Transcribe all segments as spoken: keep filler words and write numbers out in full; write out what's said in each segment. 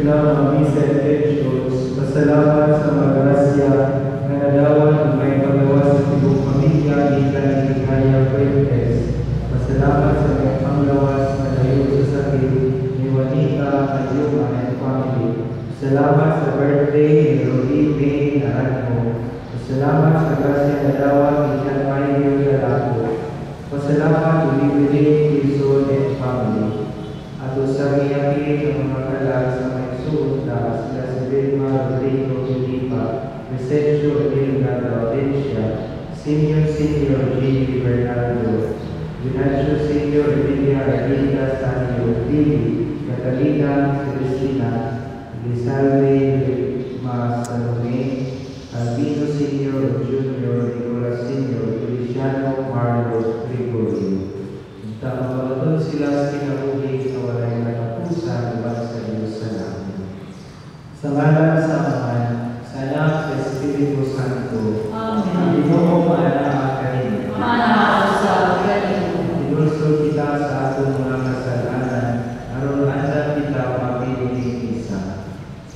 sila mabisa kay Diyos. Pasalamat sa mga grasya na nadawat may pagawas sa tibong pamilya ni Kanigaya Fuentes. Pasalamat sa mga panglawas na layo sa sakit ni Juanita Ayuma and family. Salamat sa birthday ni Rory May Naranjo. Pasalamat sa grasya na dawat ni Jan Mayo Galako. Pasalamat ulit-ulit Quezon and family. At sa iyakin ng mga kalag sa may suot na sila si Vilma Rodrigo Julipa, Vicencio Elena Laudencia, Senior Senior G. Bernardo, Ignacio Senior Emilia Elena Sanio Lili, Catalina Celestina, Lizalde Masalome, Albino Senior Junior, Nicolas Senior, Feliciano Marlo Gregorio. Tamawalan sila sa kinabuhi na walay nakapusan diba sa Diyos sa namin. Sa ngalan sa Ama, sa Anak, sa Espiritu Santo. Amen. Ginoo maana kanin. Maana sa kanin. Inulso kita sa atong mga kasalanan, aron andam kita mapiling isa.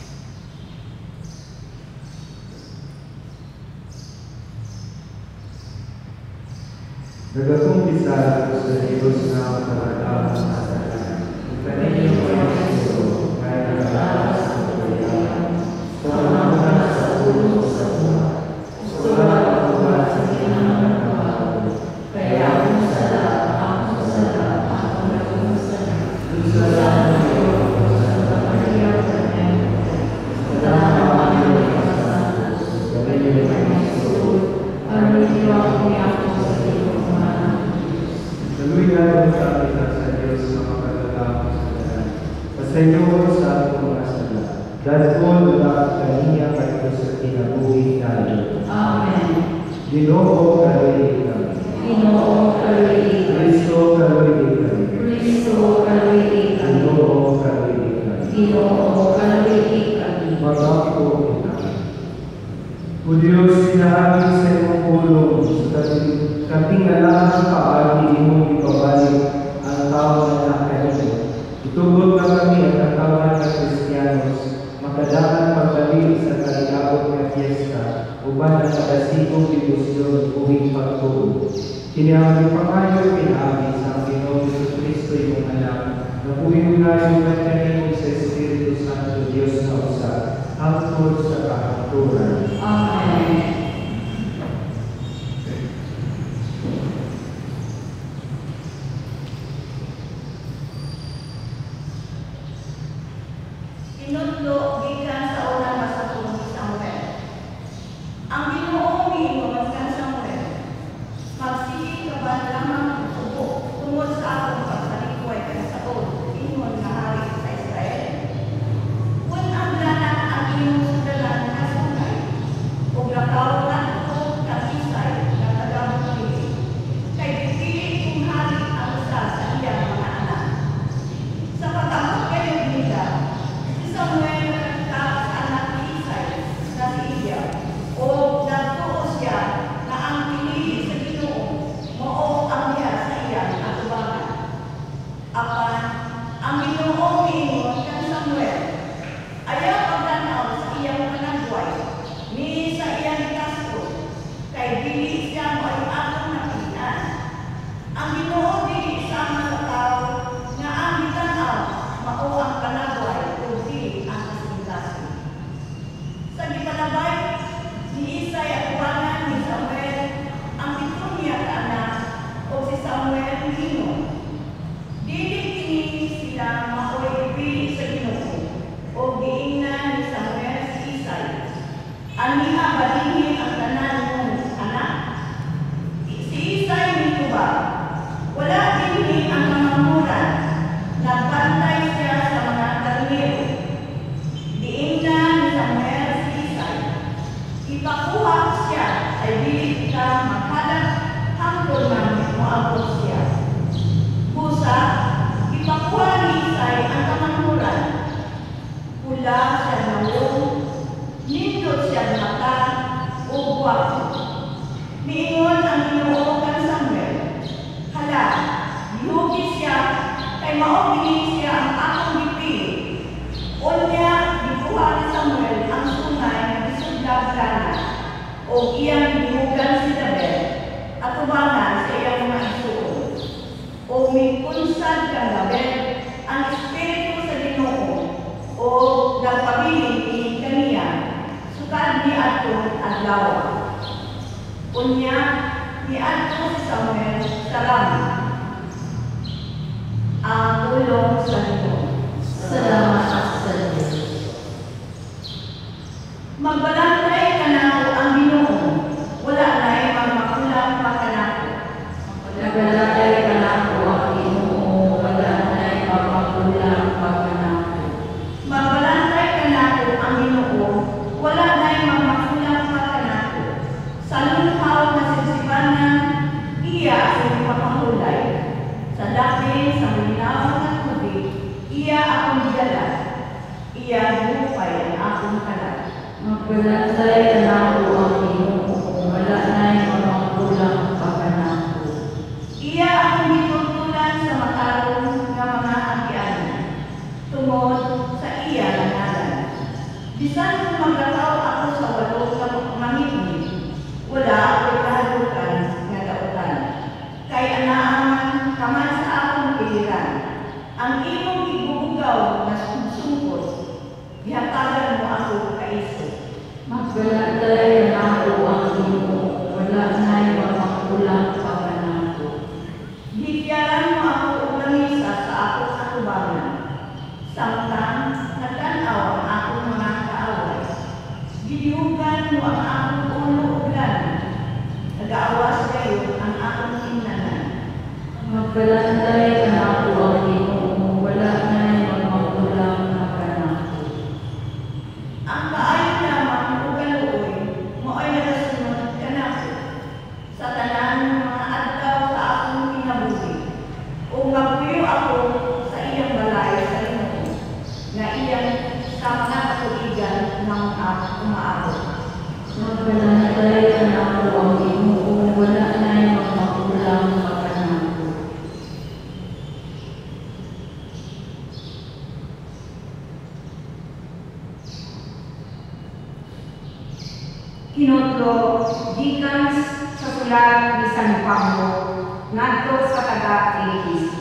Nagkakumpisa ako sa Diyos na karadang sa kanan. Kaninyo ko yung siguro, kaya nagkakalas sa kapayaman. Sa panamunan sa puno sa buha. Sulat ang buha sa kinangan ng bago. Kaya kung sala, ako sala, ako naging sala. Sala ng iyo, sa kapaya sa nemo. Sala ng aming mga santos. Kaninyo ko yung siguro, kaninyo ako ako sa iyo. Saluhin natin sa atin sa Diyos na makatalaman sa kanan. Pasayo sa atong mga sala. Dahil ko nula kaniya kayo sa kinabuhi natin. Amen. Ginoo kaluhin kami. Ginoo kaluhin kami. Kristo kaluhin kami. Kristo kaluhin kami. Ginoo kaluhin kami. Ginoo kaluhin kami. Magako kita. O Diyos, sinabi sa iyong pulong sa katingalahan paagi imong ipabalik ang tao na nakainyo. Itugod na kami ang katawan ng Kristiyanos, makadakan pagdali sa kaliabot ng fiesta, uban ang nakasigong debosyon uwing pagtuo. Kinihamang pangayo pinaami sa Pinoong Jesucristo iyong anak, na puwing-ngayon na kanino sa Espiritu Santo Diyos na usa, hangtod sa kahaturan. Amen. Tinutlo gikan sa unang masapong ni Samuel. Ang Ginoong giingon kan Samuel, magsige ka ba lamang subo tungod sa akong pagsalikuay kan Saul, ingon nga hari sa Israel. Kung ang lahat ang iyong sudalan na sungay, ug nakaulan ko kasisay na taga-bukili, kay pipili kong hari ang usa sa iyang mga anak. Sa pagkamot kayo nila, Samuel nagkita sa anak ni Isay na si Iya o nagtuo siya na ang pinili sa Ginoo mao ang niya sa iyang atubangan. Apan ang Ginoo miingon kan Samuel, ayaw pagtanaw sa iyang panagway ni sa iyang ikasto, kay dili siya mo ay atong napilian. Ang Ginoo dili sama sa tao nga ang gitanaw mao ang panagway ang kasing-kasing. Sa gipanabay ni Isay at ubanan ni Samuel ang pitong niya ka anak o si Samuel Lino. Dili kini sila maoy ipili sa Ginoo o giingnan ni Samuel si Isay. Aniha balinhi ang tanan mong anak. Si Isay nituba. Wala dinhi ang kamamuran. Nagbantay siya sa mga karnero. Diingna ni Samuel si Isay. Ipakuha siya ay dili ka makalat hangtod man moabot siya. Busa, ipakuha ni Isay ang kamanuran. Pula siya nawong, nindot siya mata o gwapo. Miingon ang Ginoo kan Samuel, hala, lihugis siya kay mao kini siya ang akong gipili. Unya o iyang gihugan si David at tubangan sa iyang mga isuon. O mipunsad kang David ang Espiritu sa Ginoo o nagpabiling ini kaniya sukad ni ato adlaw. Unya ni ato si Samuel sa Rama. Ang ulong sa Ginoo. Salamat sa Diyos. Magbalantay ka na ako ang Ginoo, wala na'y magmakulang pa ka na ako. Naglalagay ka na ako ang Ginoo, wala na'y magmakulang pa ka na ako. Magbalantay ka na ako ang Ginoo, wala na'y magmakulang pa ka na ako. Sa lumpaw na sisibanan, iya sa ipapahulay. Sa dati, sa minaw na tubig, iya akong dala. Iya bupay ang akong kalat. Magbalantay ka na ako ang Ginoo, wala na'y magmakulang pa ka na ako. Iya akong gitutulan sa matarong nga mga agianan, tungod sa iya na ngalan. Bisan kung maglakaw ako sa walo ka mangitni, wala ako'y kahalukan nga dautan. Kay anaaman kaman sa akong piliran, ang imong ibubugaw na sumsungkot, gihatagan mo ako kaiso. Magbalantay ka na ako ang Ginoo, wala na'y magmakulang pa ka na ako. Bigyaran mo ako og langisa sa akong atubangan. Samtang nagtanaw ang akong mga kaaway. Gidihugan mo ang akong ulo ug lana. Nag-aawas kayo ang akong ingnanan. Magbalantay ka na ako ang Ginoo, wala na'y magmakulang pa ka na ako. Ang kaayo lamang ug kaluoy mo ay nagasunod kanako sa tanan ng mga adlaw sa akong kinabuhi. Ug magpuyo ako sa iyang balay sa Ginoo, nga iyang sa mga katuigan ng umaabot. Magbalantay ka na ako ang Ginoo, wala na'y magmakulang pa ka na ako. Kinotlo, gikan sa sulat ni San Pablo, ngadto sa taga-Filipinas.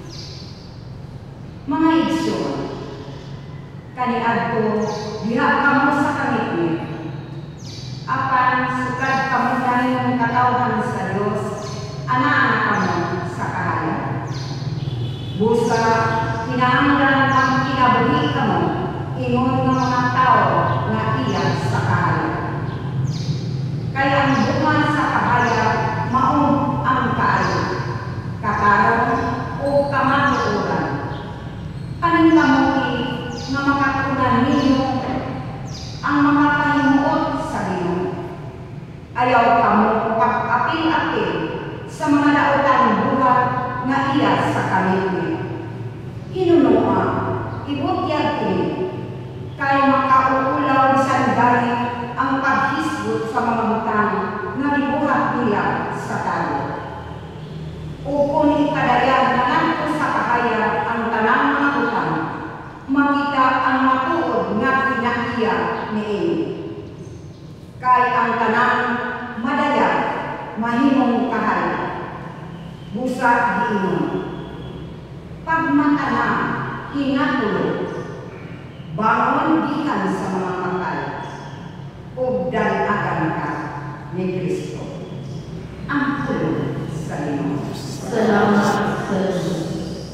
Mga igsoon, kaniadto, diha kamo sa kamit apan sukad kamo dahil katawhan sa Dios, ana-ana kamo sa kahayan. Busa, kinahanglan ang kinabuhi kamo, ingon ng mga tao nga iya sa kahayan. Kaya ang bunga sa kahayan, maong ang kaayo, kakaroon o kamatuoran. Kaning kamuhi nga makatunan ninyo ang mga pahimuot sa Ginoo. Ayaw kamo pag-apil-apil sa mga lautan buhat nga iya sa kamit. Hinunoa, ibutyag kini, kay makaukulaw bisan gani ang paghisgot sa mga butang na gibuhat nila sa talo. Upon ikadayag na ngadto sa kahayan ang tanang mga butang, makita ang matuod nga kinaiya niini. Kay ang tanang madayag mahimong kahayan, busa giingon. Pagmata na, hinatulo, bangon gikan sa mga patay, ug dalagan ka ni Kristo. Ang tulong sa Ginoo. Salamat sa Diyos.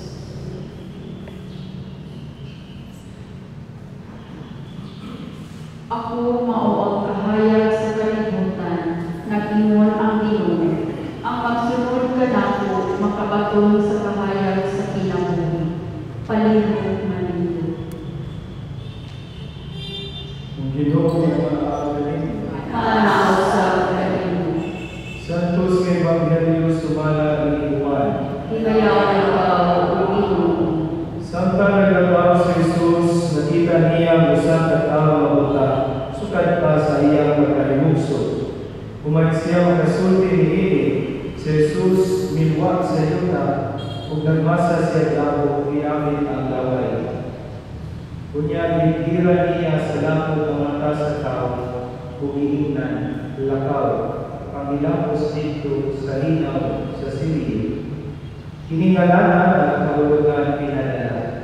Ako mao ang kahayag sa kalibutan, nag-ingon ang Ginoo. Ang magsunod ka nako, makabaton sa kahayag sa kinabuhi. Palihog maninyo. Ang Ginoo nga maaaring Maanaw sa Ginoo. Santos nga Ebanghelyo sumala ang iwan. Hikayaw ikaw, O Ginoo. Samtang naglabaw si Jesus, nakita niya ang usa ka tawo nga buta, sukad pa sa iyang pagkalimugso. Human siya makasulti niini, si Jesus milwak sa yuta, ug nagmasa siya dako iamit ang laway. Kunya ginira niya sa lapod ang mata sa tao, ug iingnan. lakaw, pangilapos dito sa linaw sa silid. Kiningalanan ang kahulugan pinadala.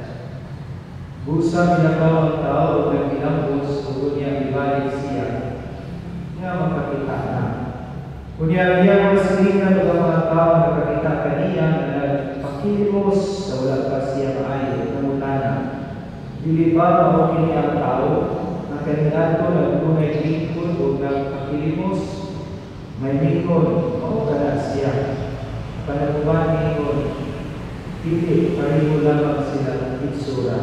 Busa pinakaw ang tao o nagilapos o kunya ibalik siya. Nga makakita na. Kunya niya masilingan ng mga tao nakakita kaniya na nagpakilimos sa wala pa siya maayo na mutana. Dili ba mo kini ang tao na kandidato nagtunay lingkod o nagpakilimos? May lingkod o kana siya. Panaguban lingkod. Hindi, pareho lamang sila itsura.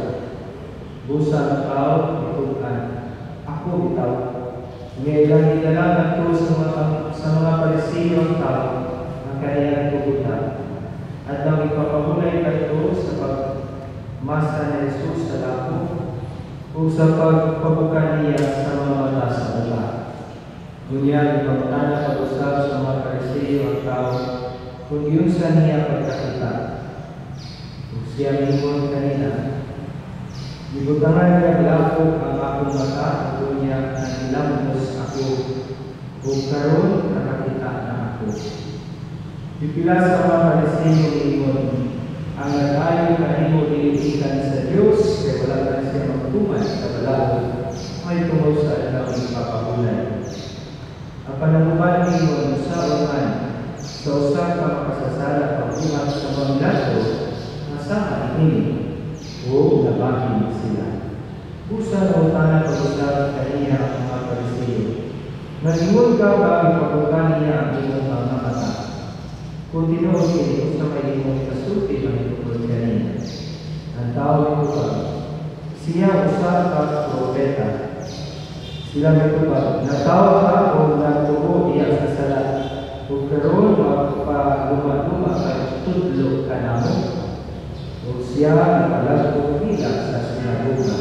Busa ang tao, itukan. Ako bitaw. Ngayon nilalaman ko sa mga, sa mga Pariseo ang tao ang kanilang pupunta. At nang ipapahulay ka ito sa pagmasa ni Jesus sa lako o sa pagpabuka niya sa mga mata sa mula. Ngunyan, ipagtana pag-usap sa mga Pariseo ang tao kung yun sa niya pagkakita. Kung siya mingon kanina, ibutangan niya lako ang akong mata o niya na ilamos ako kung karoon nakakita na ako. Pipila sa mga Pariseo mingon, ang nag-ayo kanimo dilipikan sa Diyos kaya wala ka siya magtuman sa balaod may tungkol sa alam ipapahulay. Ang panamuban mingon sa uman sa usap ka makasasala pagbuhat sa mga lato nasama ini o nabahin sila. Busa na utana pag-usap kaniya ang mga Pariseo. Nalingon ka ba ang pagbuka niya ang iyong mga mata? Kung tinuod kini sa may limong kasulti ang itutulog kanina. Ang tao ito ba? Siya usap ka propeta. Sila ito ba? Natawa ka o natuo iya sa sala. Kung karoon magpaguma-duma ay tudlo ka na mo. O siya ipalagpo nila sa sinagoga.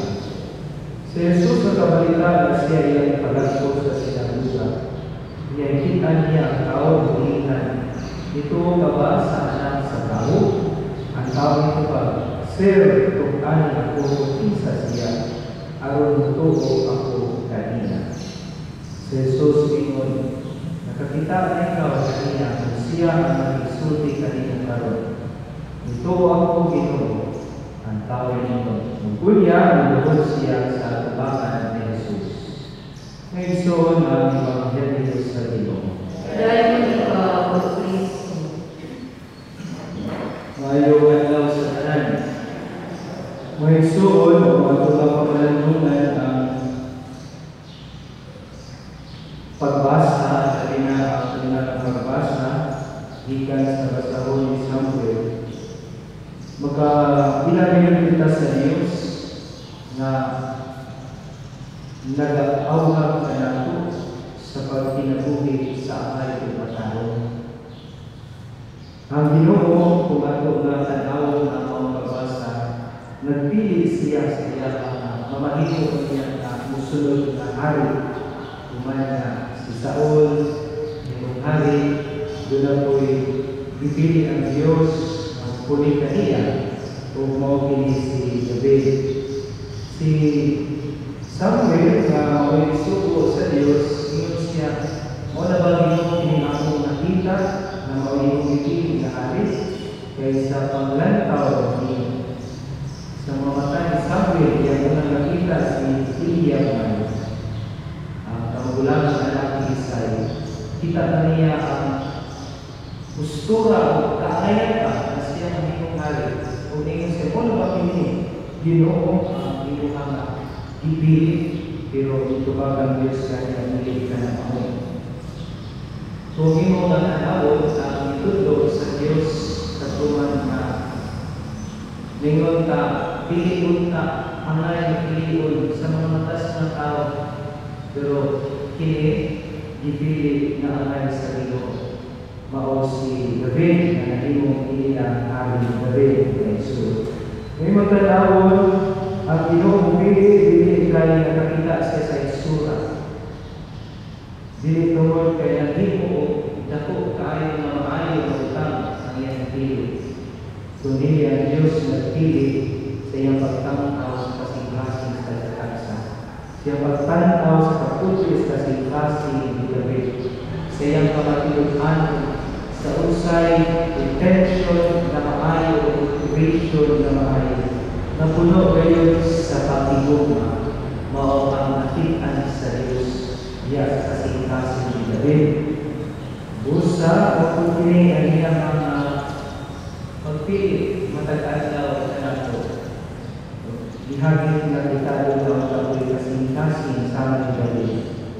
Si Jesus na kabalita na siya iyang ipalagpo sa sinagoga. Iyakita niya ang tao buhingan. Ito ka ba sa anak sa tao? Ang tao ito ba? Sir, kung ani ako isa siya, aron tuo ako kanina. Si Jesus ingon, nakakita na ikaw kanina kung siya ang nag-isulti kanina karon. Ito ako Ginoo, ang tao nito. Mungkulya ang lubod siya sa tubangan ni Jesus. Ngayon ang Ebanghelyo sa Ginoo. Dahil mo ikaw, O Kristo. Mayroon daw sa tanan. May suon o matulak pamalanungan ang pagbasa sa pinakakuna ng pagbasa gikan sa basahon ni Samuel. Magkabilang kita sa Diyos na nag-awhag ka nato sa pagkinabuhi sa akay o matao. Ang Ginoo kung ato nga tanawon ang mga pagbasa, nagpili siya sa iya na mamahimo niya na musulod na hari. Kuman na si Saul, yung hari, doon na po'y ipili ang Diyos ang puli kaniya kung mawagini si David. Si Samuel na may suko sa Diyos, ingon siya, mo na ba Ginoo kini akong nakita na mawagini ipili na hari kaysa panglantaw niyo. Sa mga mata ni Samuel, yan mo nang nakita si Eliab man. Ang kamulang anak ni Isay, kita na niya ang ustura o kaayan pa na siya ang iyong hari. Kung tingin siya, kung ba kini Ginoo ang iyong mga ipili, pero ito ba ang Diyos kanya nilip ka na ako. Kung imo na nanawod ang itudlo sa Diyos katuman na lingon ka, piliun ka, ang lain piliun sa mga matas ng tao, pero kini gipili na angay sa Ginoo. Mao si David na nahimong inilang hari David na Isu. May magkatawon ang Ginoo pili dili kay nakakita siya sa isura. Dili tungod kay nahimo dako kaayo na maayo na utang ang iyang pili. Kundi ang Diyos nagpili sa iyang pagtanaw sa kasing-kasing sa takasa. Siya pagtanaw sa kaputis kasing-kasing ni David. sa iyang kamatiluan sa usay intention na maayo, motivation na maayo, na puno kayo sa pagtigugma, mao ang nakitaan sa Diyos diya sa kasing-kasing ni David. Busa o kung kini ang iyang mga pagpili matag-adlaw sa nato, ihagit na kita doon ang tapoy kasing-kasing sama ni David.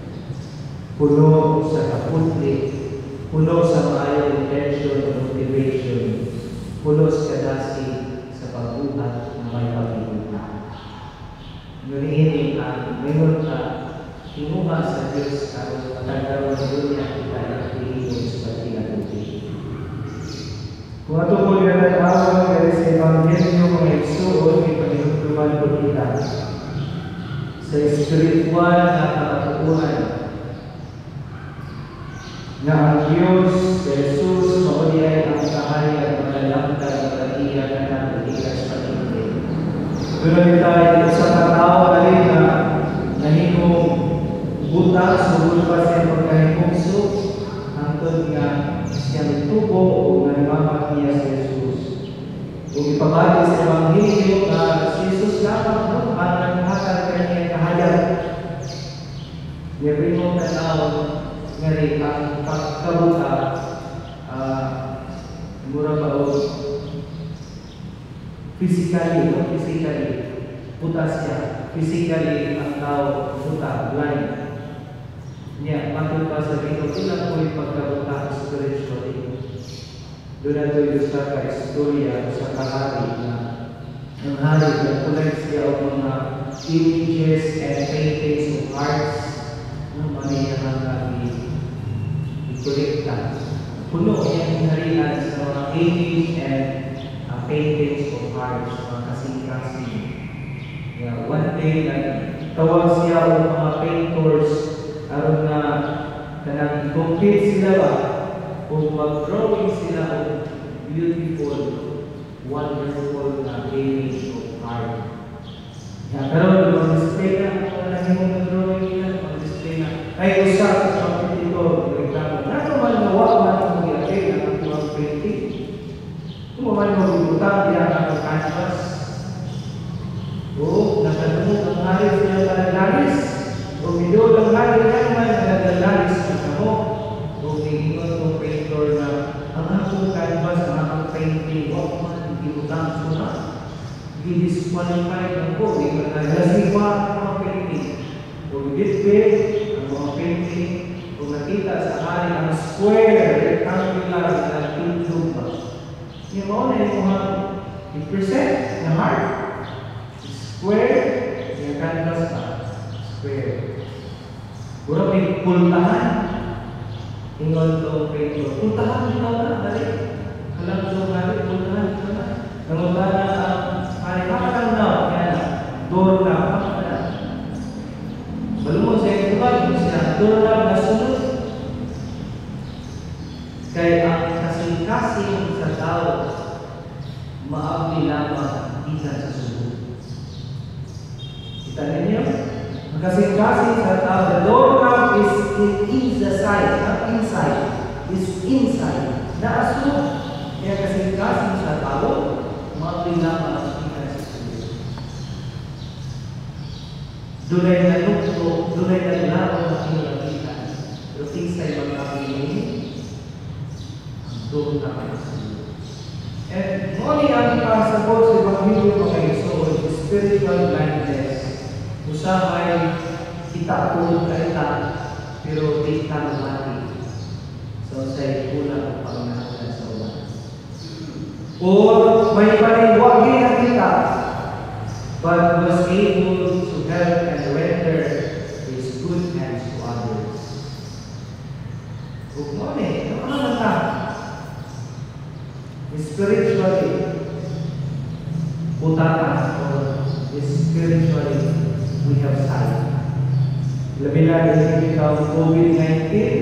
Puno sa kaputli, puno sa maayong intention o motivation, puno sa kadasi sa pagbuhat na may pagbuhat. Ngunit ang mayroon ka kinuha sa Diyos ang matagdaw na dunya kita ang piliin sa pagkinabuti. Kung ato po yung nag-awang kaya sa Evangelyo mga igsuon, may panihugtuman po kita sa espiritual na kapatukuhan na ang Diyos, Jesus, mauliyay ang kahayag, malalangkad, matatiya na natatiya sa pagkinabuti. Doon tayo sa katao na rin na nahimong buta sa bulba siya pagkahimungso hangtod nga siyang tubo o nalimamak niya sa Jesus. Kung ipabali sa Evangelyo na si Jesus lamang ang nanghatag kanyang kahayag. Yari mo tanaw nga rin ang pagkabuta uh, mura ba o physically, no? Physically, buta siya. Physically, ang tao buta, blind. Niya, matod pa sa dito, ilang po yung pagkabuta spiritually. Doon na ito yung sa ka-istorya, sa kahari na ang hari na kulay siya o mga images and paintings of hearts ng maniyahan na i-kolekta. Puno yung harian sa mga image and uh, paintings of hearts, mga kasing-kasing. Yeah, one day, like, tawag siya o mga painters aron na kanang i-complete sila ba o mag-drawing sila o beautiful, wonderful na image of art. Yeah, pero mag-display na kung nahimong mag-drawing nila, mag-display na ay usap sa pagpili ko, reklamo. Nato man nawa man ang mag-iagay na ang mga painting. Kung man mag-ibutang diya ang canvas o nakalunod ang hayos niya palaglanis o video lang hari niya man nagdalalis ng kamo o tingin ko painter na ang akong canvas, ang akong painting o man ibutang suna di-disqualified ng po nagdalasiwa ang mga painting o display ang mga painting o nakita sa hari ang square, rectangular na tindog ba yung mga na yung mga i-present na heart square, yung canvas ba square. Pura may pultahan. Ingon itong painter. Pultahan ito na, dali. Alam ito nga, pultahan ito na. Nangunta na ang hari, makakang na, yan na. Door na, makakang na. Balumon sa ito ba, yung siya, door na, nasunod. Kaya ang kasing-kasing sa tao, maabli lamang kita sa sunod. Kita ninyo? Kasing-kasing sa tao, the doorknob is in the side, not inside, is inside. Naasok, kaya kasing-kasing sa tao, maabli lamang ang kita sa sunod. Dunay na lukto, dunay na lamang ang kinalakitan. Pero tingsay magkakilin, ang doorknob ay sunod. And only ang ipasabot sa Evangelyo mga Iso, spiritual blindness. Usahay kita tulog kaita, pero di ka mati. So say kulang ang pangnahalan sa uwan. Or may paniwagi na kita, but was able to help and render his good hands to others. Huwag mo eh, ano ka? Spiritually, butata or spiritually, we have sight. Labi na din kita ang COVID nineteen.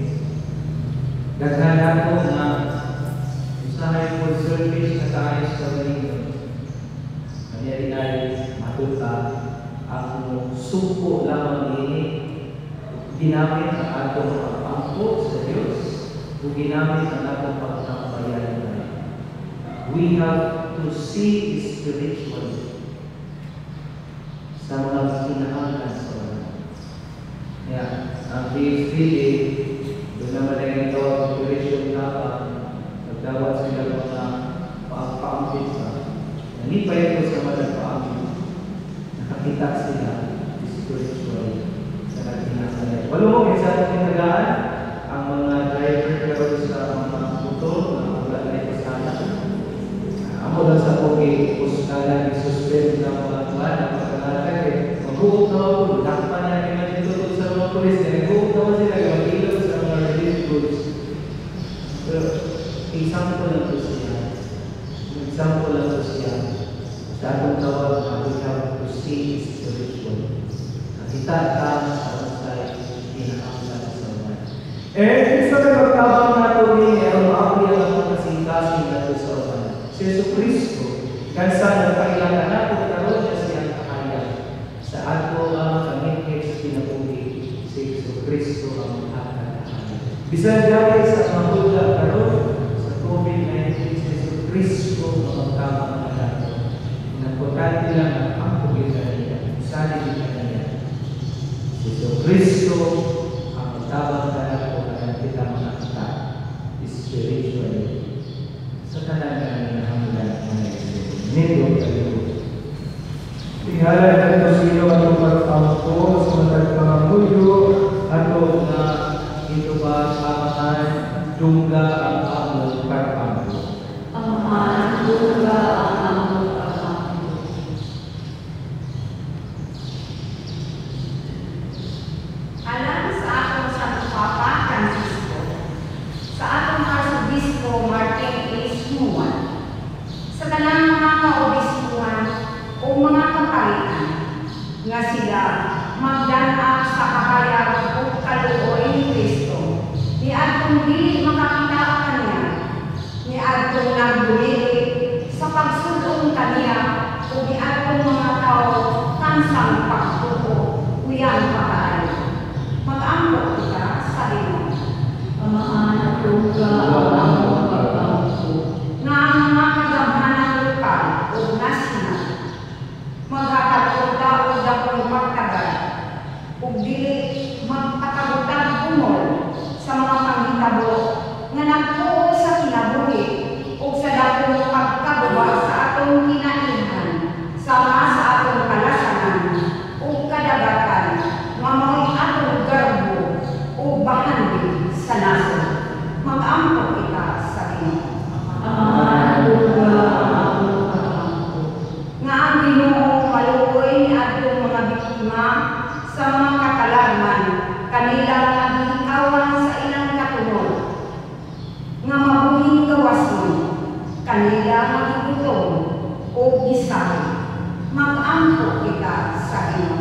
Daghan ako na usahay full service na tayo sa Malingon. Kanya rin ay matuta ang suko lamang ini ginamit ang atong pagpangko sa Diyos o ginamit ang atong pagtampayan. We have to see spiritually sa mga kinahanglan sa wala. Yeah, ang P H D A, doon naman ay ito ang operation kapag nagdawat sila mga paampit sa nanipay ko sa mga paampit. Nakakita sila spiritually sa kinahanglan. Walo mo kaysa ang kinagahan ang mga driver karon sa mga motor na wala na kasala. Amo lang sa pogi puskala ni suspend na mga tuwan na pagkalala kay maghugot na ako, lakpan na kay matutulog sa mga pulis kaya naghugot na sila kaya mag-ilaw sa mga relief groups. Pero example lang po siya. Example lang po siya. Sa atong tawag na we have to see spiritual. Nakita ka sa usay kinahanglan sa wala. Eh, isa ka magtabang na ito ni ang maapoy ang mga kasing-kasing na ito sa wala. Si Yesu Cristo, kansa nagpailangan na po karoon niya siyang kahayag. Sa ato ang kamingkig sa kinabuhi, si Yesu Cristo ang ating kahayag. Bisan dahil sa mahula karoon sa COVID nineteen, si Yesu Cristo ang magtabang na nato. Nagpagkati lang ang pagkita niya, sali niya niya. Si Yesu Cristo ang magtabang na nato na kita mga kata spiritually. Sa kanang nito kayo. Tingala na ito sino at pagpangko sa matag pangamuyo ato na ito ba amahan dungga ang among pagpangko. Amahan dungga ang among pagpangko. Alam sa atong Santo Papa Francisco, sa atong Arsobispo Martin A. Sumuan, sa tanang mga kaobispuhan o mga kapalitan nga sila magdanap sa kahayag o kaluoy ni Kristo, ni adtong dili makakita kaniya, ni adtong nagdulili sa pagsulong kaniya o ni adtong mga tao kansang pagtuko uyang pakaayo. Mag-ampo kita sa Ginoo. Amahan dungga ang among pagpangko. Nga ang mga kagamhanan lokal o nasyonal magkakapunta o dakong magtagal o dili magpakabutang bungol sa mga panghitabo nga nagtuo sa kinabuhi o sa dakong pagkabuwa sa atong kinainhan sama sa atong kalasanan o kadagatan nga mao'y atong garbo o bahandi sa naso. Mag-ampo kita sa Ginoo. Amahan dungga ang among pagpangko. Nga ang Ginoo maluoy ni adtong mga biktima sa mga katalagman kanila nga giikawan sa ilang katunod nga mabuhing gawason kanila nga gigutom o gisahi. Mag-ampo kita sa Ginoo.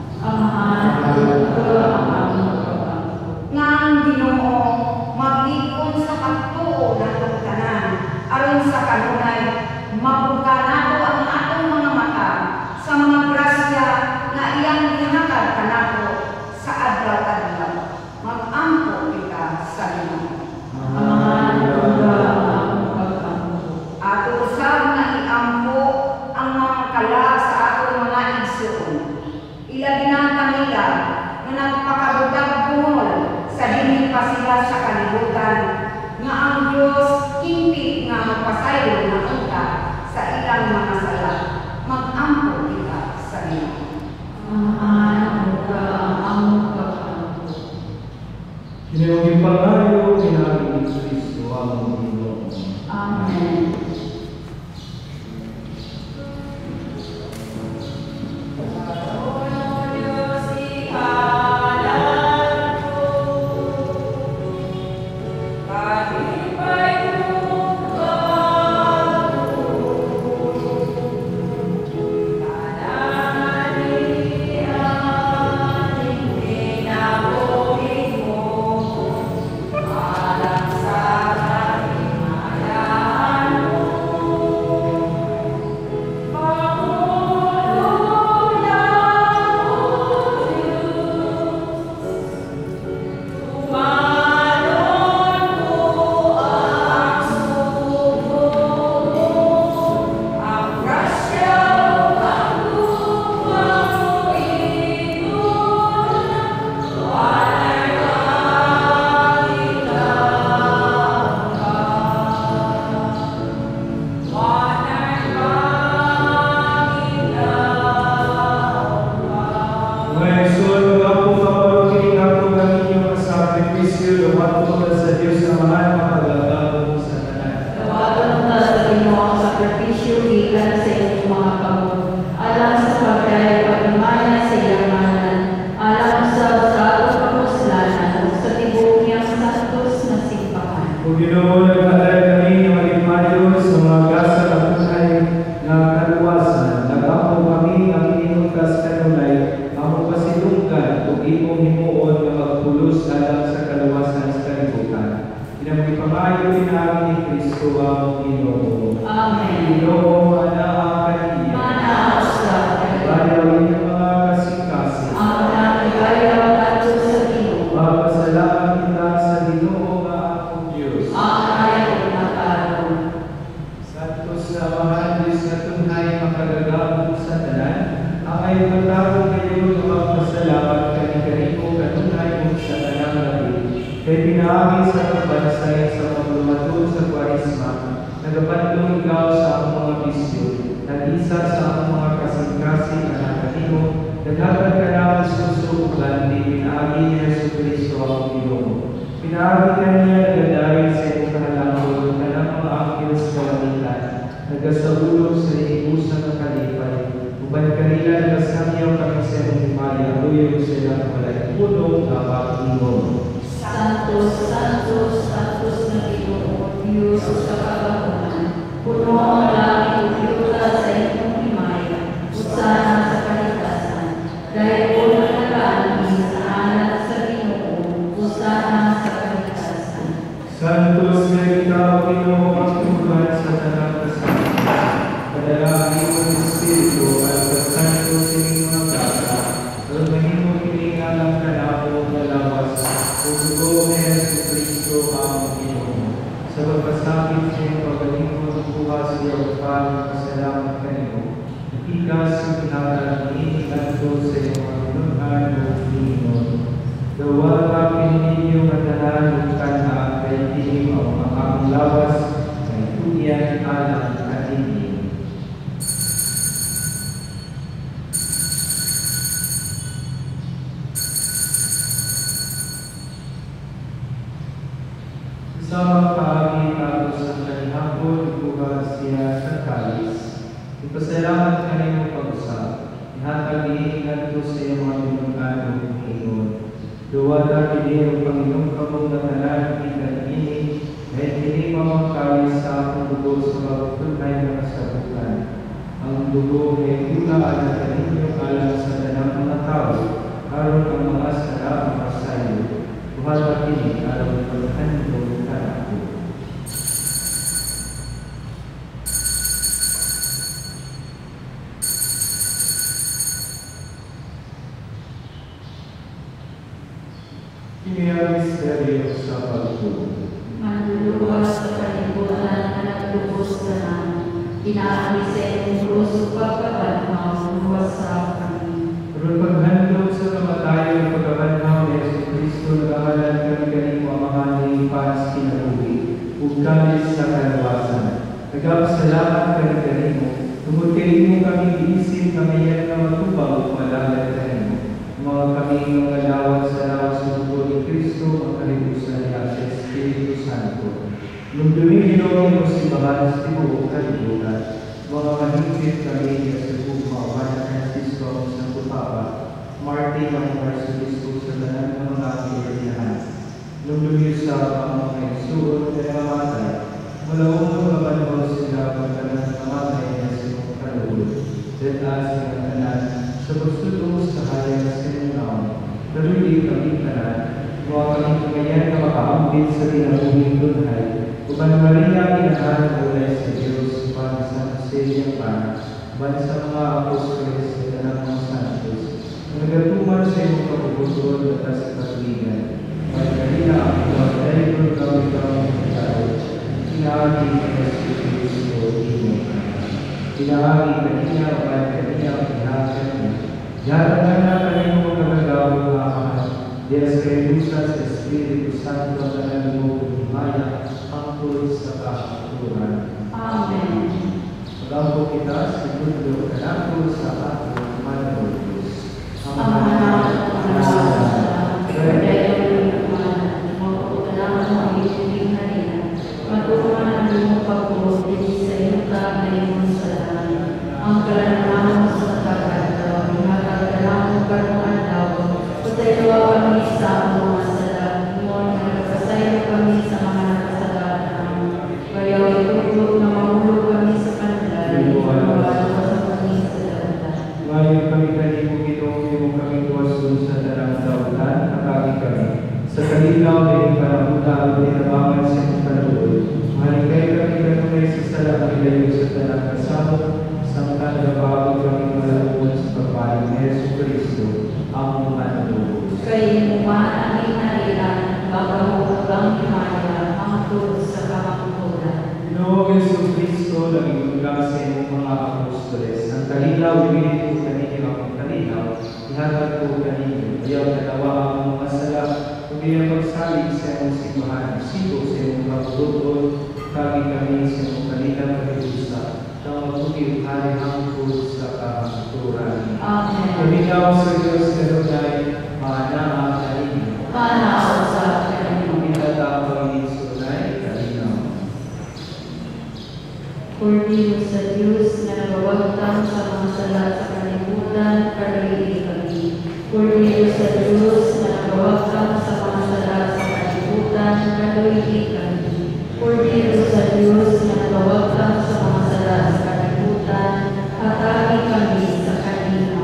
Amahan dungga ang among pagpangko. Nga ang Ginoo maglikon sa pagtuo natong tanan aron sa kanunay mabuka nato ang atong mga mata sa mga grasya na iyang gihatag kanato sa adlaw-adlaw. Mag-ampo kita sa Ginoo. Amahan dungga ang among pagpangko. Ato usab nga iampo ang mga kala sa atong mga igsoon. Ilagi na kanila nga nagpakabudag bungol sa dinhi pa sila sa kalibutan nga ang Dios hingpit nga magpasaylo na unta sa ilang mga sala. Mag-ampo kita sa Ginoo. Amahan dungga ang among pagpangko. Kinayong pangayo kinabi ni Kristo ang Ginoo. Amen. Amen. Kristo ang Ginoo. Amen. Ginoo, anaakan niya. Manaasakan. Bayawin ng mga kasing-kasing. Ang nagagawa ato sa Ginoo. Magpasalamat kita sa Ginoo nga akong Diyos. Ang ayaw na karon. Santos na mahal Diyos na tunay makagagabong sa tanan, ang ay matawag ngayon ng magpasalamat kani-kanimo kanunay mong sa tanang gabi. Kay pinaagi sa pagbansay sa paglumatod sa Kwaresma, nagapandong ikaw sa among mga bisyo, nag-isa sa among mga kasing-kasing anak kanimo, naghatag ka na susukulan, di pinaagi ni Jesucristo ang Ginoo. Pinaagi ka niya nagadayon sa iyong kahalangod, na ng mga anghel sa kawanitan, nagasaulog sa iusan ng kalipay, uban kanila nagasamyaw kami sa iyong himaya, luyo sila walay punong kapag-ingon. Santos, Santos, Santos na Ginoo, Diyos sa kabahuman. Puno ang langit, iula sa iyong himaya, usana sa kaligtasan. Dahil puno na nag-aanin sa anak sa Ginoo, usana sa kaligtasan. Santos na ikaw, Ginoo, ang tungkol sa tanang kasama. Padalangin mo ng Espiritu at sa Santos sa inyong mga kasa, at mahimo piningalang kanako na lawas, usugo ni Jesucristo ang Ginoo. Sa pagpasakit sa iyong pagaling mo ng bukas sa iyong pasalamat kanino, ikas ang pinakalang iniilanto sa iyong paglunan o Ginoo. Dawa ka pininyo matalaan ng kana kay tinim ang mga lawas kay tuyan alang kanini. Sa magpaagi tapos ang kanihapon, ibukas siya sa kalis. Ipasalamat kanino pag-usap. Ihatag iingat ko sa iyong mga pinungan o Panginoon. Duwala kini ang Panginoon kamong natalan kita ini, kahit hindi mamakalis sa akong dugo sa magtunay na kasabukan. Ang dugo ay tulaan na kaninyo alam sa tanang mga tao, aron ang mga sara makasayo. Duwala kini alam paghandong kanako. Kini ang misteryo sa pagtubo. Manluluwas sa kalibutan na nagtubos na namin. Inaari sa iyong krus pagkabanhaw, luwas sa kami. Pero paghandog sa kamatayan ng pagkabanhaw ni Jesucristo, nag-ahalan kami kanimo ang mga nilipas kinabuhi, ug kalis sa kalawasan. Nagpasalamat kami kanimo, tungod kanimo kami giisip kami yan na matubang ug malagat kanimo. Mga kami ng alawat sa lawas ng dugo ni Kristo, ang kalibusan niya sa Espiritu Santo. Nung dumingino mo si Bahan sa tibuok kalibutan, mga mahigpit kami niya sa Buma, Juan Francisco ang Santo Papa, Martin ang Arsobispo sa tanan ng mga Pilipinas. Nung lumisa ang mga isuot na namatay, malawang magpapanahon sila pagkanas namatay niya sa mga kalawod. Detas ng tanan, sa pagsutungo sa hayang sa sinungaw, nalulig kami tanan, mga kami tumayan na makaambit sa tinabuhing dunhay, uban Maria inahan ulay sa Diyos, para sa Jose Pan, ban sa mga apostoles sa tanang mga santos, na nagatuman sa iyong kapuputol at sa paglingan. Pagkalina ang mga dahil kung kami kami tao, inaagi ng Jesucristo ino. Inaagi kanina o at kanina ang inahasan niya. Yaran na kanino magagawang mga mahal, Diyas kay Lusa sa Espiritu Santo at nalimo kong himaya, angkol sa kakaturan. Amen. Pagkapo kita sa mundo, kanako sa ating Panginoon Diyos. Ang mahal at mahal, kaya yung pagmamalan, mga pagkalaman mo ang iyong halina, matutunan ang iyong pagpulos din sa iyong kagayon sa langit. Ang kalanang mo sa kagadaw, hinagagalaw mo kanuan daw, patayo kami sa mga salag, ngon nagpasayo kami sa mga nakasalaan. Kaya itutulog na mahulog kami sa kanila, inuwalo sa kami sa dagat. Ngayon kami kanimo Ginoo, mo kami tuwasun sa darang dautan, nakagi kami. Sa kalilaw ay paramuta at tinabangan sa iyong kaloob. Maligay kami kanilaw, ibigay ko kaninyo akong kanilaw, ihatag ko kaninyo. Ayaw kanawa ang mga sala, kundi ang pagsalig sa iyong simbahan, sito sa iyong pagdudod, kagi kami sa iyong kanilang pag-iusa, kang magpugil hari hangtod sa kamaturan. Amen. Kanilaw sa Diyos Adonai, maanaa kaninyo. Manao sa kanino. Pinatang Panginoon ay kalinaw. Kordero sa Diyos na nagawagtang sa mga sala sa kalibutan, karili kami. Kordero sa Diyos na nagawagtang sa mga sala sa kalibutan, karili kami. Kordero sa Diyos na nagawagtang sa mga sala sa kalibutan, hatagi kami sa kanina.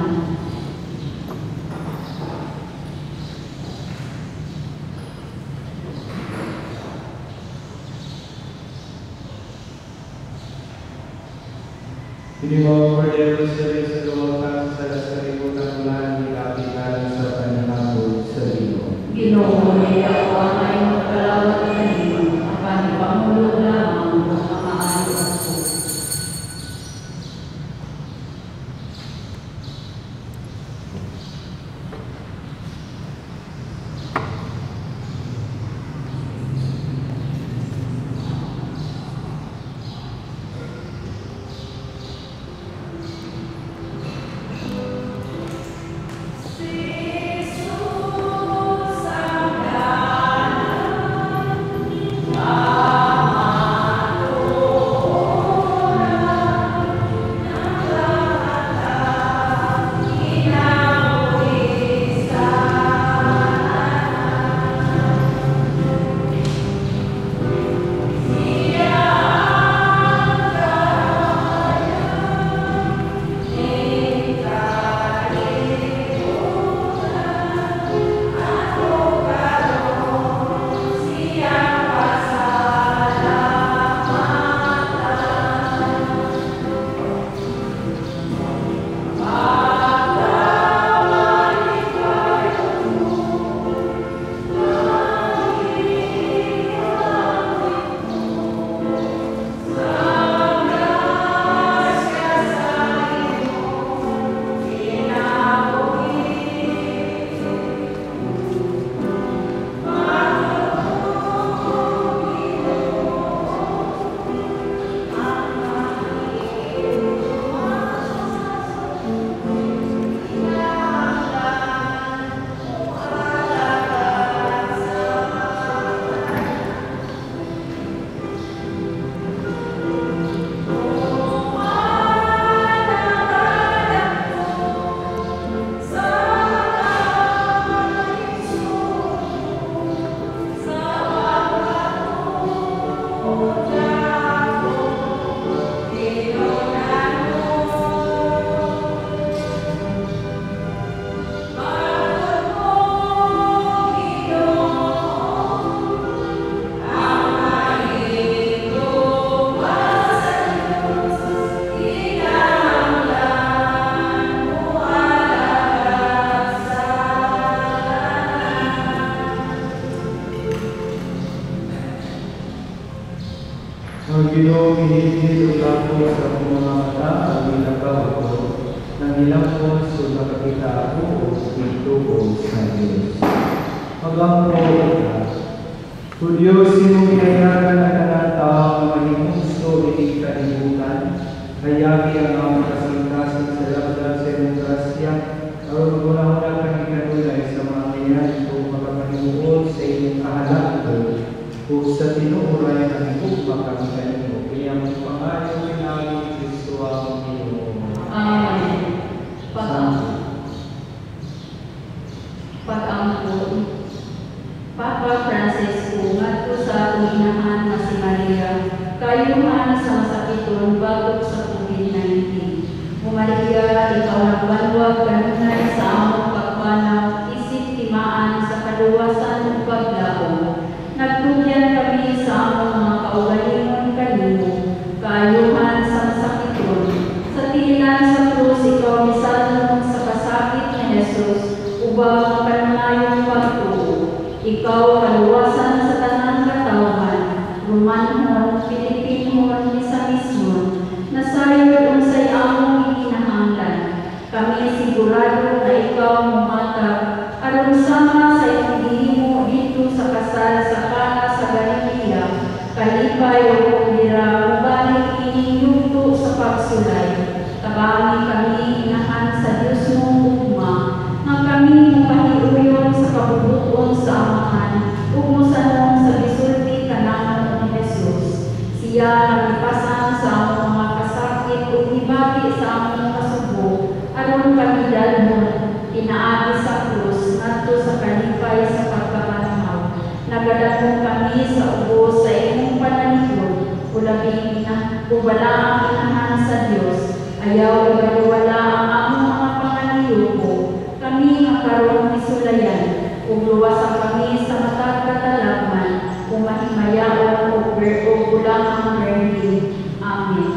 Ini mau Kordero seri sa luwakan sa kalibutan ulan nikapitan sa panahon sa iyo. Ginoo niya ako ang iyong kalawat kanino, apan ipamulog lamang ang mga maayo ako. Ang Ginoo hinihintay ako sa akong mga mata ang ilagaw ko, nang ilang puso nakakita ako dito ko sa Diyos. Hanggang po ka, O Diyos, sinong kinayagan na kanataang maging gusto hindi kalibutan, hayagi ang aming kasing-kasing sa labdan sa iyong grasya, aron maguna-una kami kanunay sa mga nangyari ko makapanimuod sa iyong kahalakbon, o sa tinuuray ng ibugma kami kanino, kaya ang pangalan namin Kristo ang Ginoo. Amen. Pag-ampun, Papa Francisco, ngadto sa akong inahan na si Maria, kayo man sa masakiton bago sa COVID nineteen. O Maria, ikaw nagbanwag kanunay sa among pagpanaw, isip timaan sa kaluwasan ug paglaom. Nagtugyan kami sa among mga kaugalingon kanimo, kayo man sa masakiton. Sa tiinan sa krus, ikaw misalmon sa kasakit ni Jesus, ubang ang kanunayong pagtuo. Ikaw kaluwasan sa tanang katawan, Romanhon, Pilipinhon, Misanismon, nasayod unsay among ikinahanglan. kami sigurado na ikaw mumatag aron sama sa imong gihimo dito sa kasal sa Kana sa Galilea, kalipay o kumira ubalik ining yugto sa pagsulay. Tabangi kami inahan sa Dios mong ugma, nga kami mapahiuyon sa kabubuton sa amahan, ug mosanong sa gisulti kanang ni Jesus. Siya nagipasan sa among mga kasakit ug ibati sa among kasubo, aron kami dalhon inaagi sa krus ngadto sa kalipay sa pagkabanhaw. Nagadahon kami sa ubos sa imong panalipod, ulabing na ubala ang inahan sa Dios. Ayaw ibaliwala ang among mga pangaliyoko. Kami nga karon isulayan, ug luwasan kami sa matag katalagman, kung mahimayaon o bulang ang burning. Amen.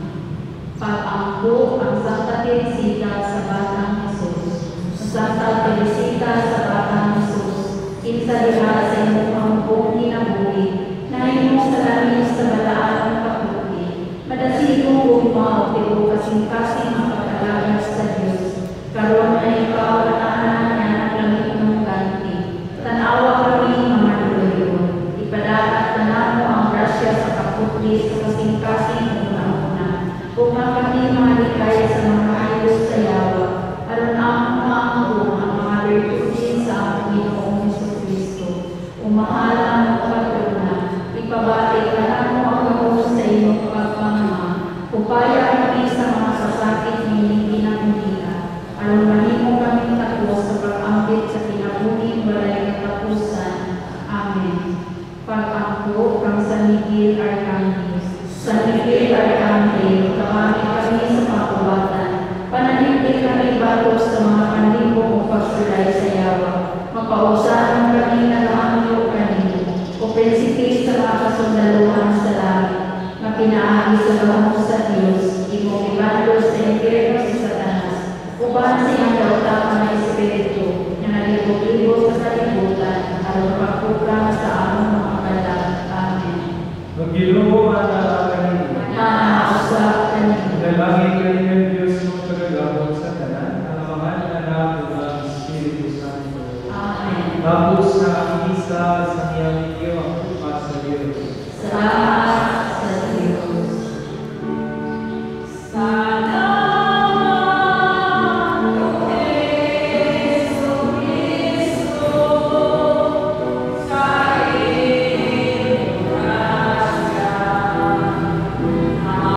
Pag-angko ang Santa Teresita sa Batang Jesus. Santa Teresita sa Batang Jesus, kinsa diha sa imong pangubong kinabuhi, na imong salamin sa balaan ng kaputi. Madasigong ugma o tibo kasing-kasing ang pagkalagas sa Diyos. Karon ay ikaw at anak niya ng langit ng ganti. Tanawa kami mga manuloyon. Ipadaat na namo ang grasya sa kaputi sa kasing-kasing una-una. Kung kami mahalikay sa mga ayos sa yawa, aron ang maangko ang mga virtudes sa among Ginoong Jesucristo. Umahal ang patrona, ipabati ka namo ang gahos sa iyong pagpamama. Upaya kami sa mga sasakit ng pinangulila, aron mahimo kami takos sa pag-ambit sa kinabuhi walay katapusan. Amen. Pag-angko kang San Miguel Arcangel. San Miguel Arcangel, kamami kami sa pakubatan. Pananigdig kami batos sa mga kanlibo o pagsulay sa yawa. Mapausahan kami na naangyo kanino. O prinsipe sa mga kasundaluhan sa langit. Na pinaagi sa bahong sa Diyos. Imong ibalo sa impyerno si Satanas. Uban siyang daotakan na Espiritu. Na nalibog-libog sa kalibutan. Aron pagpukang sa among mga kalag. Amen. Magiloo at alakanin. Naausap kanino. Dalangin kayo ng Diyos mong kagagabot sa tanan, ang mahal na anak ng Espiritu Santo. Amen. Tapos na ang isa sa niyang